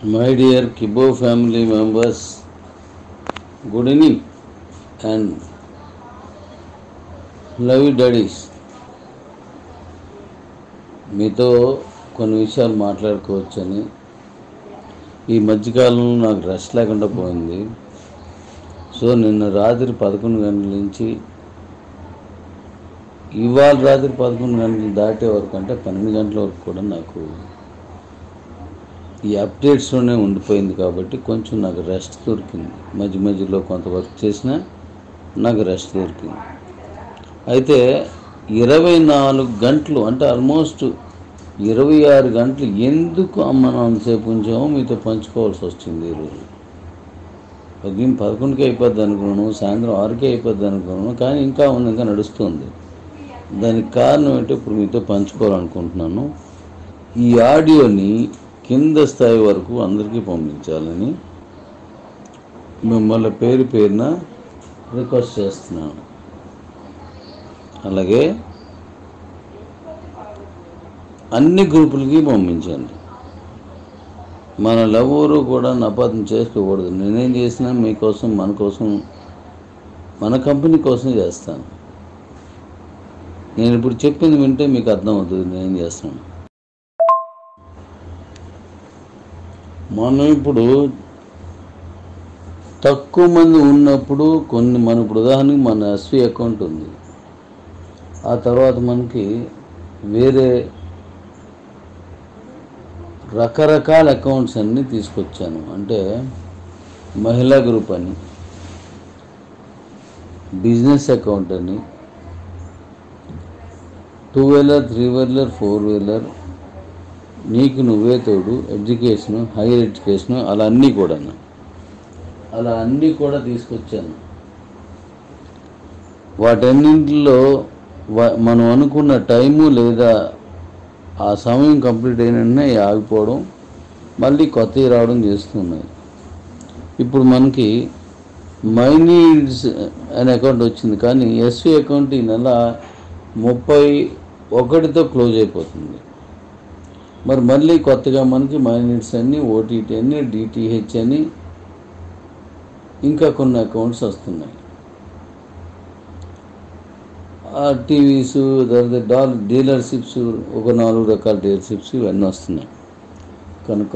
My dear Kibo family members, good evening and love you daddies. మీతో కొన్ని విషయాలు మాట్లాడుకోవచ్చని ఈ మధ్యకాలంలో నాకు రెస్ట్ లేకుండా పోయింది. సో నిన్న రాత్రి 11 గంటల నుంచి ఇవాళ రాత్రి 11 గంటలు దాటే వరకు అంటే 12 గంటల వరకు కూడా నాకు ఈ అప్డేట్స్లోనే ఉండిపోయింది. కాబట్టి కొంచెం నాకు రెస్ట్ దొరికింది. మధ్య మధ్యలో కొంత వర్క్ చేసినా నాకు రెస్ట్ దొరికింది. అయితే 24 గంటలు అంటే ఆల్మోస్ట్ 26 గంటలు ఎందుకు మనం అంతసేపు ఉంచామో మీతో పంచుకోవాల్సి వచ్చింది ఈరోజు. ఉదయం 11కి అయిపోద్ది అనుకున్నాను, సాయంత్రం 6కి అయిపోద్ది అనుకున్నాను, కానీ ఇంకా ఉంది, ఇంకా నడుస్తుంది. దానికి కారణం ఏంటో ఇప్పుడు మీతో పంచుకోవాలనుకుంటున్నాను. ఈ ఆడియోని కింద స్థాయి వరకు అందరికీ పంపించాలని మిమ్మల్ని పేరు పేరున రిక్వెస్ట్ చేస్తున్నాను. అలాగే అన్ని గ్రూపులకి పంపించండి. మనల్ని ఎవరు కూడా అపార్థం చేసుకోకూడదు. నేనేం చేసినా మీకోసం, మన కోసం, మన కంపెనీ కోసం చేస్తాను. నేను ఇప్పుడు చెప్పింది వింటే మీకు అర్థమవుతుంది నేనేం చేస్తాను. మనం ఇప్పుడు తక్కువ మంది ఉన్నప్పుడు మన ఇప్పుడు ఉదాహరణకి మన ఎస్వి అకౌంట్ ఉంది. ఆ తర్వాత మనకి వేరే రకరకాల అకౌంట్స్ అన్నీ తీసుకొచ్చాను. అంటే మహిళా గ్రూప్ అని, బిజినెస్ అకౌంట్ అని, 2 వీలర్ 3 వీలర్ 4 వీలర్, నీకు నువ్వే తోడు, ఎడ్యుకేషను, హైయర్ ఎడ్యుకేషను, అలా అన్నీ కూడా తీసుకొచ్చాను. వాటన్నింటిలో మనం అనుకున్న టైము లేదా ఆ సమయం కంప్లీట్ అయిన వెంటనే ఆగిపోవడం, మళ్ళీ కొత్తవి రావడం చేస్తున్నాయి. ఇప్పుడు మనకి మై నీడ్స్ అనే అకౌంట్ వచ్చింది, కానీ ఎస్వి అకౌంట్ ఈ నెల 31తో క్లోజ్ అయిపోతుంది. మరి మళ్ళీ కొత్తగా మనకి మై నీడ్స్ అని, ఓటీటీ అని, డిటిహెచ్ అని ఇంకా కొన్ని అకౌంట్స్ వస్తున్నాయి. టీవీస్, తర్వాత డీలర్షిప్స్, ఒక 4 రకాల డీలర్షిప్స్ ఇవన్నీ వస్తున్నాయి. కనుక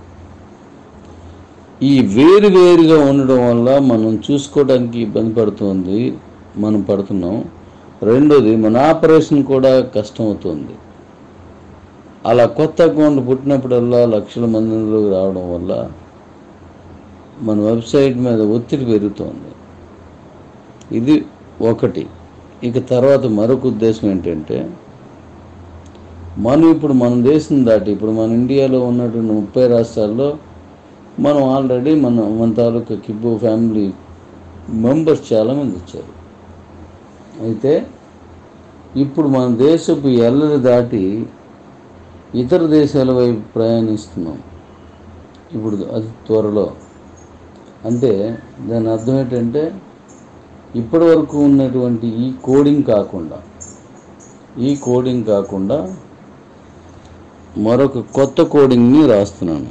ఈ వేరుగా ఉండడం వల్ల మనం చూసుకోవడానికి ఇబ్బంది పడుతున్నాం. రెండోది, మన ఆపరేషన్ కూడా కష్టం అవుతుంది. అలా కొత్త అకౌంట్ పుట్టినప్పుడల్లా లక్షల మందిలోకి రావడం వల్ల మన వెబ్సైట్ మీద ఒత్తిడి పెరుగుతోంది. ఇది ఒకటి. ఇక తర్వాత మరొక ఉద్దేశం ఏంటంటే, ఇప్పుడు మన దేశం దాటి ఇప్పుడు మన ఇండియాలో ఉన్నటువంటి 30 రాష్ట్రాల్లో మనం ఆల్రెడీ మన తాలూకా కిబ్బో ఫ్యామిలీ మెంబర్స్ చాలామంది వచ్చారు. అయితే ఇప్పుడు మన దేశపు ఎల్లలు దాటి ఇతర దేశాల వైపు ప్రయాణిస్తున్నాం ఇప్పుడు అతి త్వరలో. అంటే దాని అర్థం ఏంటంటే, ఇప్పటి వరకు ఉన్నటువంటి ఈ కోడింగ్ కాకుండా మరొక కొత్త కోడింగ్ని రాస్తున్నాను.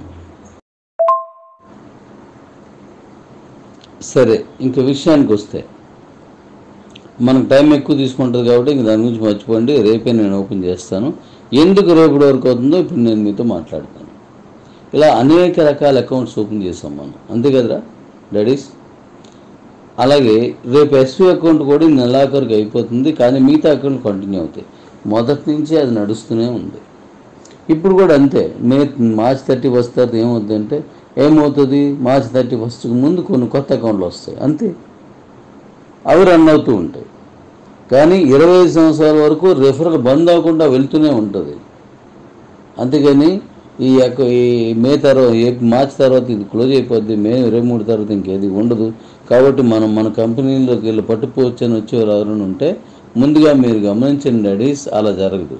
సరే, ఇంక విషయానికి వస్తే మనకు టైం ఎక్కువ తీసుకుంటుంది కాబట్టి ఇంక దాని గురించి మర్చిపోండి. రేపే నేను ఓపెన్ చేస్తాను. ఎందుకు రేపటి వరకు అవుతుందో ఇప్పుడు నేను మీతో మాట్లాడతాను. ఇలా అనేక రకాల అకౌంట్స్ ఓపెన్ చేసాం మనం, అంతే కదరా డాడీస్? అలాగే రేపు ఎస్వి అకౌంట్ కూడా నెలాఖరికి అయిపోతుంది, కానీ మిగతా అకౌంట్ కంటిన్యూ అవుతాయి. మొదటి నుంచి అది నడుస్తూనే ఉంది. ఇప్పుడు కూడా అంతే. మార్చ్ 31 తర్వాత ఏమవుతుంది, మార్చ్ 31కి ముందు కొన్ని కొత్త అకౌంట్లు వస్తాయి, అంతే. అవి రన్ అవుతూ ఉంటాయి. కానీ 25 సంవత్సరాల వరకు రెఫరల్ బంద్ అవ్వకుండా వెళ్తూనే ఉంటుంది. అంతేగాని ఈ మార్చి తర్వాత ఇది క్లోజ్ అయిపోద్ది, మే 23 తర్వాత ఇంకేది ఉండదు. కాబట్టి మన కంపెనీలోకి వెళ్ళి పట్టుకోవచ్చు అని వచ్చేవారు ఎవరైనా ఉంటే ముందుగా మీరు గమనించండి డాడీస్, అలా జరగదు.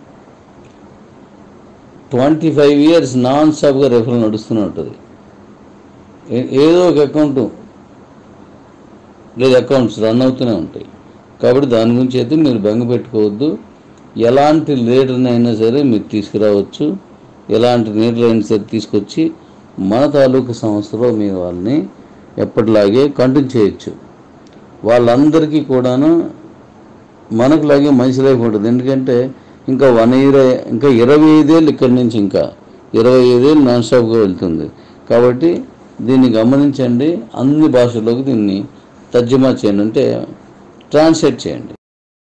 25 years నాన్ స్టాప్గా రెఫరల్ నడుస్తూనే ఉంటుంది. ఏదో ఒక అకౌంట్ లేదా అకౌంట్స్ రన్ అవుతూనే ఉంటాయి. కాబట్టి దాని గురించి అయితే మీరు బెంగ పెట్టుకోవద్దు. ఎలాంటి లీడర్ని అయినా సరే మీరు తీసుకురావచ్చు, ఎలాంటి లీడర్ అయినా సరే తీసుకొచ్చి మన తాలూకు సంస్థలో మీరు వాళ్ళని ఎప్పటిలాగే కంటిన్యూ చేయొచ్చు. వాళ్ళందరికీ కూడాను మనకులాగే మంచి లైఫ్ ఉంటుంది. ఎందుకంటే ఇంకా 1 ఇయర్, ఇంకా 25 ఏళ్ళు ఇక్కడి నుంచి ఇంకా 25 ఏళ్ళు నాన్ స్టాప్గా వెళ్తుంది. కాబట్టి దీన్ని గమనించండి, అన్ని భాషల్లోకి దీన్ని తర్జుమా చేయండి, అంటే ట్రాన్స్లేట్ చేయండి.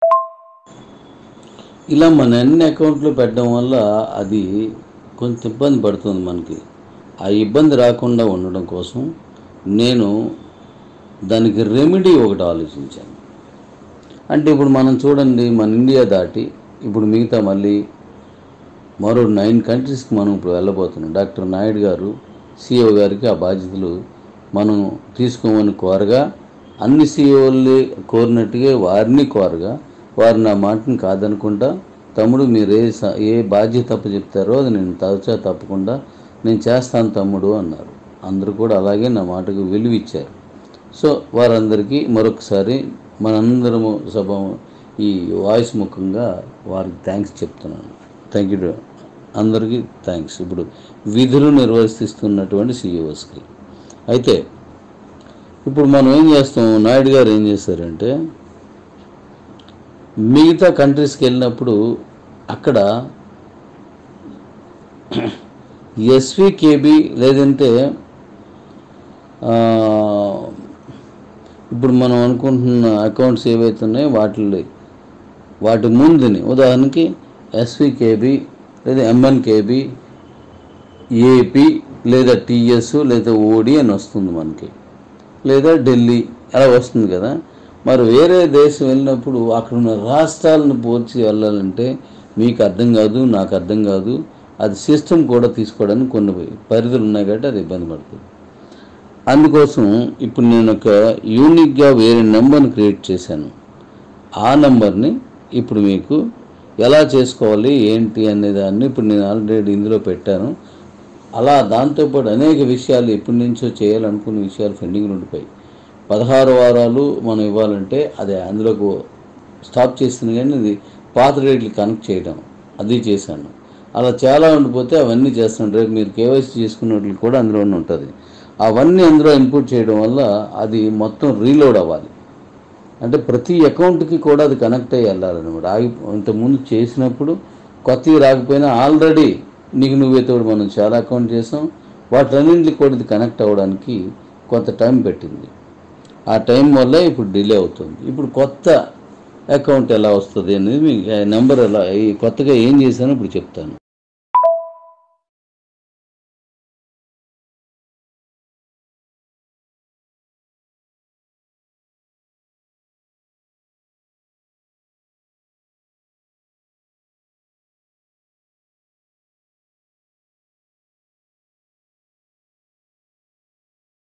ఇలా మన అన్ని అకౌంట్లు పెట్టడం వల్ల అది కొంత ఇబ్బంది పడుతుంది మనకి. ఆ ఇబ్బంది రాకుండా ఉండడం కోసం నేను దానికి రెమెడీ ఒకటి ఆలోచించాను. అంటే ఇప్పుడు మనం చూడండి, మన ఇండియా దాటి ఇప్పుడు మిగతా మళ్ళీ మరో 9 కంట్రీస్కి మనం ఇప్పుడు వెళ్ళబోతున్నాం. డాక్టర్ నాయుడు గారు CEO గారికి ఆ బాధ్యతలు మనం తీసుకోమని కోరగా, అన్ని CEOలు కోరినట్టుగా వారిని కోరగా, వారు నా మాటని కాదనుకుంటా, తమ్ముడు మీరు ఏ బాధ్యత తప్పు చెప్తారో అది నేను తరచా తప్పకుండా నేను చేస్తాను తమ్ముడు అన్నారు. అందరూ కూడా అలాగే నా మాటకు విలువ ఇచ్చారు. సో వారందరికీ మరొకసారి మనందరము ఈ వాయిస్ ముఖంగా వారికి థ్యాంక్స్ చెప్తున్నాను. థ్యాంక్ యూ, అందరికీ థ్యాంక్స్. ఇప్పుడు విధులు నిర్వర్తిస్తున్నటువంటి CEOస్కి. అయితే ఇప్పుడు మనం ఏం చేస్తాం, నాయుడు గారు ఏం చేశారంటే, మిగతా కంట్రీస్కి వెళ్ళినప్పుడు అక్కడ SVKB లేదంటే ఇప్పుడు మనం అనుకుంటున్న అకౌంట్స్ ఏవైతే ఉన్నాయో వాటి ముందుని ఉదాహరణకి SVKB లేదా MNKB, AP లేదా TS లేదా OD అని వస్తుంది మనకి, లేదా ఢిల్లీ అలా వస్తుంది కదా. మరి వేరే దేశం వెళ్ళినప్పుడు అక్కడ ఉన్న రాష్ట్రాలను పోల్చి వెళ్ళాలంటే మీకు అర్థం కాదు, నాకు అర్థం కాదు. అది సిస్టమ్ కూడా తీసుకోవడానికి కొన్ని పరిధులు ఉన్నాయి కాబట్టి అది ఇబ్బంది పడుతుంది. అందుకోసం ఇప్పుడు నేను ఒక యూనిక్గా వేరే నెంబర్ని క్రియేట్ చేశాను. ఆ నెంబర్ని ఇప్పుడు మీకు ఎలా చేసుకోవాలి ఏంటి అనే దాన్ని ఇప్పుడు నేను ఆల్రెడీ ఇందులో పెట్టాను. అలా దాంతోపాటు అనేక విషయాలు ఎప్పటి నుంచో చేయాలనుకున్న విషయాలు పెండింగ్లు ఉండిపోయి 16 వారాలు మనం ఇవ్వాలంటే అది అందులోకి స్టాప్ చేస్తుంది, కానీ అది పాత రేట్లు కనెక్ట్ చేయడం అది చేశాను. అలా చాలా ఉండిపోతే అవన్నీ చేస్తాను. రేపు మీరు KYC చేసుకున్నట్లు కూడా అందులోనే ఉంటుంది. అవన్నీ అందులో ఇన్పుట్ చేయడం వల్ల అది మొత్తం రీలోడ్ అవ్వాలి. అంటే ప్రతి అకౌంట్కి కూడా అది కనెక్ట్ అయ్యి వెళ్ళాలన్నమాట. ఇంతకుముందు చేసినప్పుడు కొత్తవి రాకపోయినా ఆల్రెడీ నువ్వైతే మనం చాలా అకౌంట్ చేసాం, వాటన్నింటికి కూడా ఇది కనెక్ట్ అవ్వడానికి కొంత టైం పెట్టింది. ఆ టైం వల్ల ఇప్పుడు డిలే అవుతుంది. ఇప్పుడు కొత్త అకౌంట్ ఎలా వస్తుంది అనేది మీకు నెంబర్ ఎలా కొత్తగా ఏం చేశానో ఇప్పుడు చెప్తాను.